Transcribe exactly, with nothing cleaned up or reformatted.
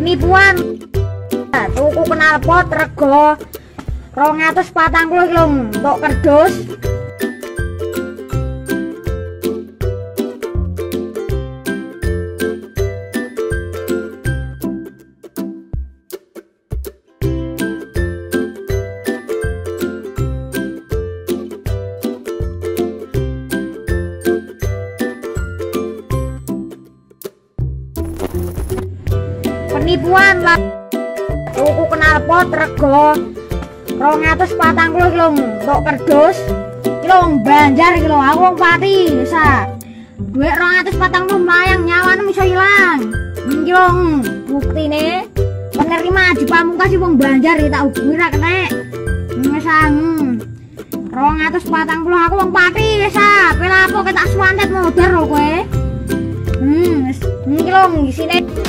penipuan. Tuku knalpot rego rong atus patang puluh lho untuk kerdus. Penipuan lah. Tuku knalpot rego rong atus patang puluh lho untuk kerdus. Iki lho Banjar iki lho, aku wong Pati, sa. Duit rong atus patang puluh melayang nyawane iso ilang. Iki lho buktine penerima Haji Pamungkas wong Banjar iki tak hubungi ra kenek. Wis sang rong atus patang puluh aku wong Pati, sa. Kowe lapo tak suwantet modar lho kowe. Hmm, iki lho isine